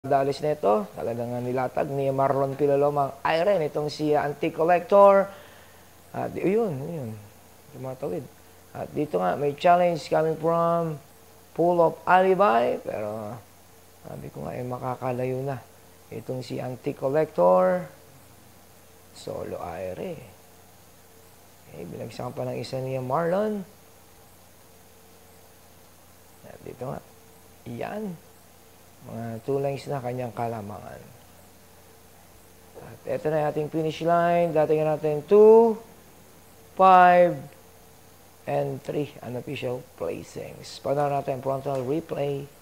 Dalis nito, talagang nilatag ni Marlon Pilolomang Iron, itong si Anti-Collector. At yun, tumatawid. At dito nga, may challenge coming from Pool of Alibi, pero sabi ko nga, makakalayo na. Itong si Anti-Collector, solo Iron. Binagsakan pa ng isa niya Marlon. At dito nga, yan. Mga 2 lines na kanyang kalamangan. At ito na yung ating finish line. Dating natin 2, 5, and 3 unofficial placings. Panoorin natin frontal replay.